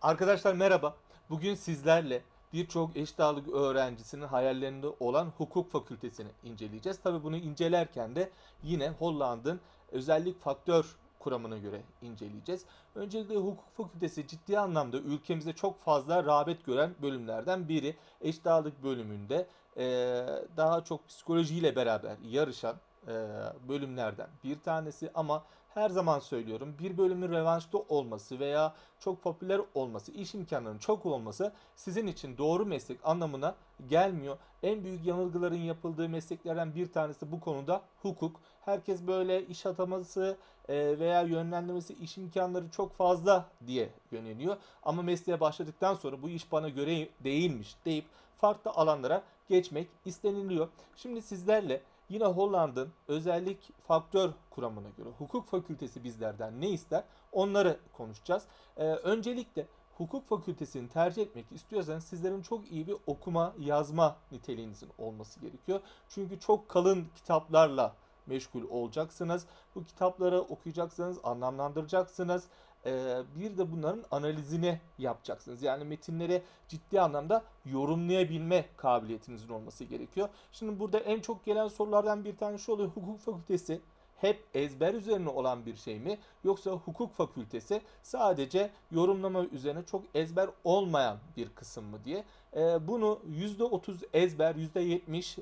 Arkadaşlar merhaba. Bugün sizlerle birçok eşit ağırlık öğrencisinin hayallerinde olan hukuk fakültesini inceleyeceğiz. Tabii bunu incelerken de yine Hollanda'nın özellik faktör kuramına göre inceleyeceğiz. Öncelikle hukuk fakültesi ciddi anlamda ülkemizde çok fazla rağbet gören bölümlerden biri. Eşit ağırlık bölümünde daha çok psikolojiyle beraber yarışan bölümlerden bir tanesi ama her zaman söylüyorum bir bölümün revanşta olması veya çok popüler olması, iş imkanlarının çok olması sizin için doğru meslek anlamına gelmiyor. En büyük yanılgıların yapıldığı mesleklerden bir tanesi bu konuda hukuk. Herkes böyle iş ataması veya yönlendirmesi, iş imkanları çok fazla diye yöneliyor. Ama mesleğe başladıktan sonra bu iş bana göre değilmiş deyip farklı alanlara geçmek isteniliyor. Şimdi sizlerle yine Hollanda'nın özellik faktör kuramına göre hukuk fakültesi bizlerden ne ister onları konuşacağız. Öncelikle hukuk fakültesini tercih etmek istiyorsanız sizlerin çok iyi bir okuma yazma niteliğinizin olması gerekiyor. Çünkü çok kalın kitaplarla meşgul olacaksınız. Bu kitapları okuyacaksınız, anlamlandıracaksınız. Bir de bunların analizini yapacaksınız. Yani metinleri ciddi anlamda yorumlayabilme kabiliyetinizin olması gerekiyor. Şimdi burada en çok gelen sorulardan bir tanesi şu oluyor. Hukuk fakültesi hep ezber üzerine olan bir şey mi? Yoksa hukuk fakültesi sadece yorumlama üzerine çok ezber olmayan bir kısım mı diye. Bunu %30 ezber, %70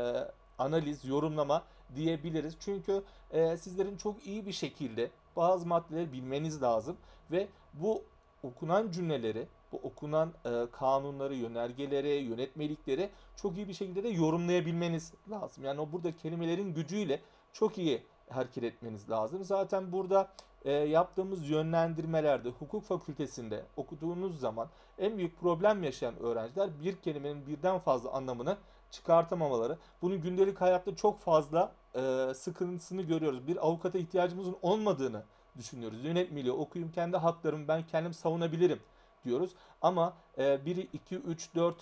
analiz, yorumlama diyebiliriz. Çünkü sizlerin çok iyi bir şekilde bazı maddeleri bilmeniz lazım ve bu okunan cümleleri, bu okunan kanunları, yönergeleri, yönetmelikleri çok iyi bir şekilde de yorumlayabilmeniz lazım. Yani o burada kelimelerin gücüyle çok iyi hareket etmeniz lazım. Zaten burada yaptığımız yönlendirmelerde hukuk fakültesinde okuduğunuz zaman en büyük problem yaşayan öğrenciler bir kelimenin birden fazla anlamını çıkartamamaları. Bunun gündelik hayatta çok fazla sıkıntısını görüyoruz. Bir avukata ihtiyacımızın olmadığını düşünüyoruz. Yönetmeliği okuyayım, kendi haklarımı ben kendim savunabilirim diyoruz. Ama 1, 2, 3, 4,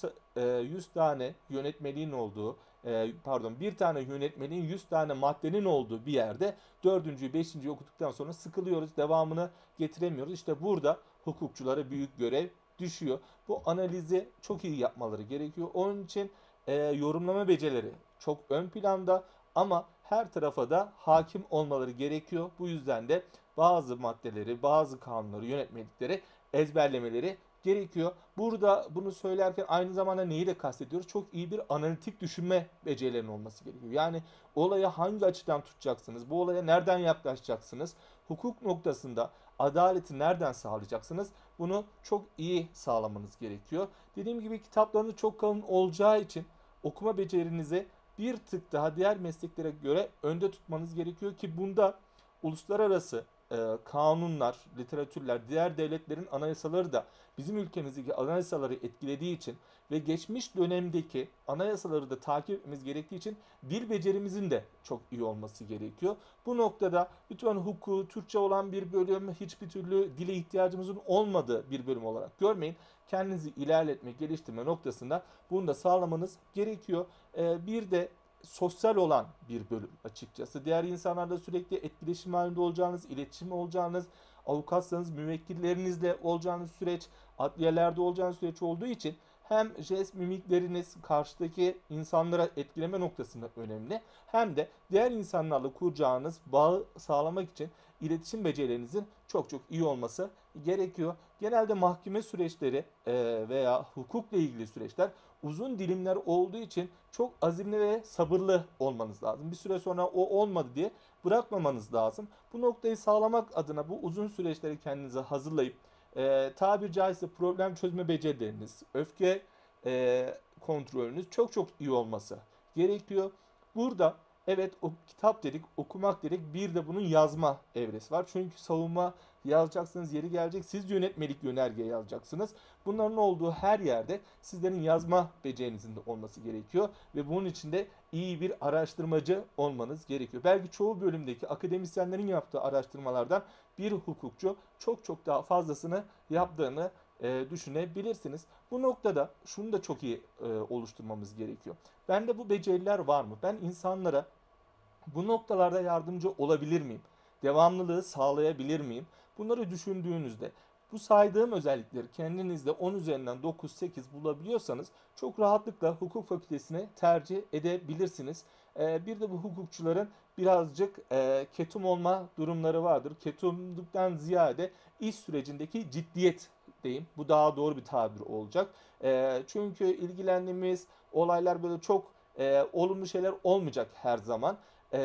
100 tane yönetmeliğin olduğu, pardon bir tane yönetmeliğin 100 tane maddenin olduğu bir yerde dördüncüyü, beşinciyi okuduktan sonra sıkılıyoruz. Devamını getiremiyoruz. İşte burada hukukçulara büyük görev düşüyor. Bu analizi çok iyi yapmaları gerekiyor. Onun için yorumlama becerileri çok ön planda ama her tarafa da hakim olmaları gerekiyor. Bu yüzden de bazı maddeleri, bazı kanunları, yönetmelikleri ezberlemeleri gerekiyor. Burada bunu söylerken aynı zamanda neyi de kastediyoruz? Çok iyi bir analitik düşünme becerilerinin olması gerekiyor. Yani olaya hangi açıdan tutacaksınız? Bu olaya nereden yaklaşacaksınız? Hukuk noktasında adaleti nereden sağlayacaksınız? Bunu çok iyi sağlamanız gerekiyor. Dediğim gibi kitaplarınız çok kalın olacağı için okuma becerinizi bir tık daha diğer mesleklere göre önde tutmanız gerekiyor ki bunda uluslararası kanunlar, literatürler, diğer devletlerin anayasaları da bizim ülkemizdeki anayasaları etkilediği için ve geçmiş dönemdeki anayasaları da takip etmemiz gerektiği için dil becerimizin de çok iyi olması gerekiyor. Bu noktada lütfen hukuku Türkçe olan bir bölüm, hiçbir türlü dile ihtiyacımızın olmadığı bir bölüm olarak görmeyin. Kendinizi ilerletme, geliştirme noktasında bunu da sağlamanız gerekiyor. Bir de sosyal olan bir bölüm açıkçası. Diğer insanlarla sürekli etkileşim halinde olacağınız, iletişim olacağınız, avukatsanız müvekkillerinizle olacağınız süreç, adliyelerde olacağınız süreç olduğu için hem jest mimikleriniz karşıdaki insanlara etkileme noktasında önemli hem de diğer insanlarla kuracağınız bağı sağlamak için iletişim becerilerinizin çok çok iyi olması gerekiyor. Genelde mahkeme süreçleri veya hukukla ilgili süreçler uzun dilimler olduğu için çok azimli ve sabırlı olmanız lazım. Bir süre sonra o olmadı diye bırakmamanız lazım. Bu noktayı sağlamak adına bu uzun süreçleri kendinize hazırlayıp tabiri caizse problem çözme becerileriniz, öfke kontrolünüz çok çok iyi olması gerekiyor. Burada evet o kitap dedik, okumak dedik, bir de bunun yazma evresi var. Çünkü savunma yazacaksınız, yeri gelecek siz yönetmelik yönerge yazacaksınız. Bunların olduğu her yerde sizlerin yazma becerinizin de olması gerekiyor ve bunun için de iyi bir araştırmacı olmanız gerekiyor. Belki çoğu bölümdeki akademisyenlerin yaptığı araştırmalardan bir hukukçu çok çok daha fazlasını yaptığını düşünebilirsiniz. Bu noktada şunu da çok iyi oluşturmamız gerekiyor. Bende bu beceriler var mı? Ben insanlara bu noktalarda yardımcı olabilir miyim? Devamlılığı sağlayabilir miyim? Bunları düşündüğünüzde Bu saydığım özellikleri kendinizde 10 üzerinden 9-8 bulabiliyorsanız çok rahatlıkla hukuk fakültesini tercih edebilirsiniz. Bir de bu hukukçuların birazcık ketum olma durumları vardır. Ketumluktan ziyade iş sürecindeki ciddiyet diyeyim. Bu daha doğru bir tabir olacak. Çünkü ilgilendiğimiz olaylar böyle çok olumlu şeyler olmayacak her zaman.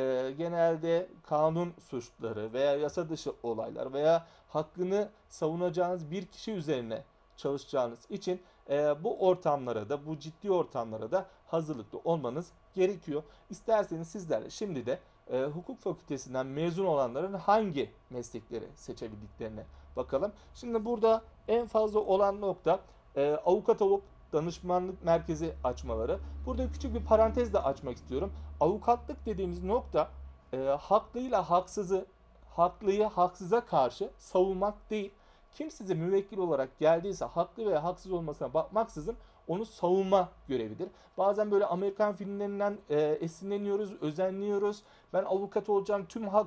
Genelde kanun suçları veya yasa dışı olaylar veya hakkını savunacağınız bir kişi üzerine çalışacağınız için bu ortamlara da, bu ciddi ortamlara da hazırlıklı olmanız gerekiyor. İsterseniz sizlerle şimdi de hukuk fakültesinden mezun olanların hangi meslekleri seçebildiklerine bakalım. Şimdi burada en fazla olan nokta avukat olup danışmanlık merkezi açmaları. Burada küçük bir parantez de açmak istiyorum. Avukatlık dediğimiz nokta haklıyla haksızı, haklıyı haksıza karşı savunmak değil. Kim size müvekkil olarak geldiyse haklı veya haksız olmasına bakmaksızın onu savunma görevidir. Bazen böyle Amerikan filmlerinden esinleniyoruz, özenliyoruz. Ben avukat olacağım,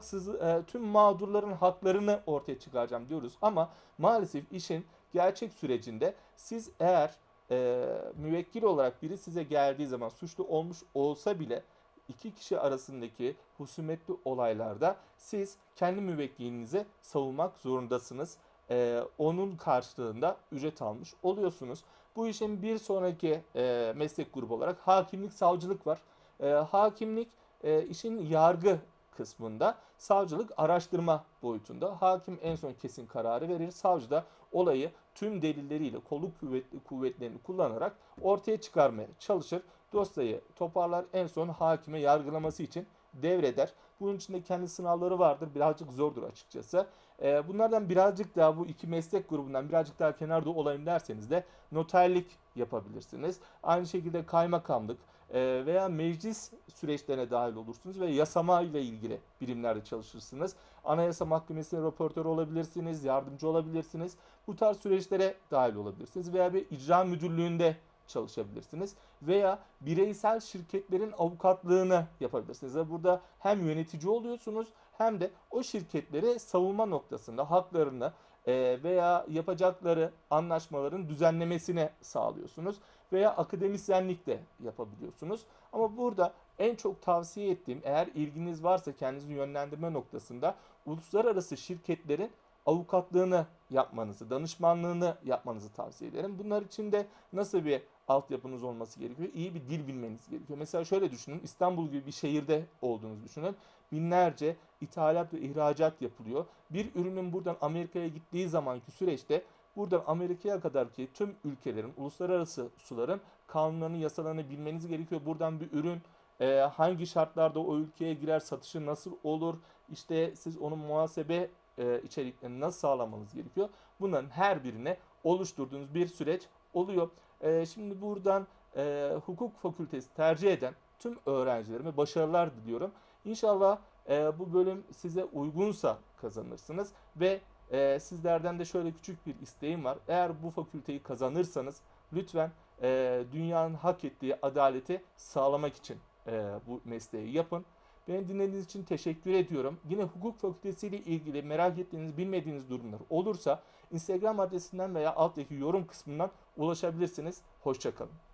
tüm mağdurların haklarını ortaya çıkaracağım diyoruz. Ama maalesef işin gerçek sürecinde siz eğer müvekkil olarak biri size geldiği zaman suçlu olmuş olsa bile iki kişi arasındaki husumetli olaylarda siz kendi müvekkilinizi savunmak zorundasınız. Onun karşılığında ücret almış oluyorsunuz. Bu işin bir sonraki meslek grubu olarak hakimlik, savcılık var. Hakimlik işin yargı kısmında, savcılık araştırma boyutunda. Hakim en son kesin kararı verir. Savcı da olayı tüm delilleriyle, kolluk kuvvetlerini kullanarak ortaya çıkarmaya çalışır. Dosyayı toparlar, en son hakime yargılaması için devreder. Bunun içinde kendi sınavları vardır. Birazcık zordur açıkçası. Bunlardan birazcık daha, bu iki meslek grubundan birazcık daha kenarda olayım derseniz de noterlik yapabilirsiniz. Aynı şekilde kaymakamlık veya meclis süreçlerine dahil olursunuz ve yasama ile ilgili birimlerde çalışırsınız. Anayasa Mahkemesi'ne raportör olabilirsiniz, yardımcı olabilirsiniz. Bu tarz süreçlere dahil olabilirsiniz veya bir icra müdürlüğünde çalışabilirsiniz veya bireysel şirketlerin avukatlığını yapabilirsiniz. Ve burada hem yönetici oluyorsunuz hem de o şirketleri savunma noktasında haklarını veya yapacakları anlaşmaların düzenlemesine sağlıyorsunuz veya akademisyenlik de yapabiliyorsunuz. Ama burada en çok tavsiye ettiğim, eğer ilginiz varsa kendinizi yönlendirme noktasında, uluslararası şirketlerin avukatlığını yapmanızı, danışmanlığını yapmanızı tavsiye ederim. Bunlar için de nasıl bir altyapınız olması gerekiyor? İyi bir dil bilmeniz gerekiyor. Mesela şöyle düşünün, İstanbul gibi bir şehirde olduğunuzu düşünün. Binlerce ithalat ve ihracat yapılıyor. Bir ürünün buradan Amerika'ya gittiği zamanki süreçte buradan Amerika'ya kadar ki tüm ülkelerin, uluslararası suların kanunlarını, yasalarını bilmeniz gerekiyor. Buradan bir ürün hangi şartlarda o ülkeye girer, satışı nasıl olur, işte siz onun muhasebe içeriklerini nasıl sağlamanız gerekiyor. Bunların her birine oluşturduğunuz bir süreç oluyor. Şimdi buradan hukuk fakültesi tercih eden tüm öğrencilerime başarılar diliyorum. İnşallah bu bölüm size uygunsa kazanırsınız ve sizlerden de şöyle küçük bir isteğim var. Eğer bu fakülteyi kazanırsanız lütfen dünyanın hak ettiği adaleti sağlamak için bu mesleği yapın. Beni dinlediğiniz için teşekkür ediyorum. Yine hukuk fakültesi ile ilgili merak ettiğiniz, bilmediğiniz durumlar olursa Instagram adresinden veya alttaki yorum kısmından ulaşabilirsiniz. Hoşça kalın.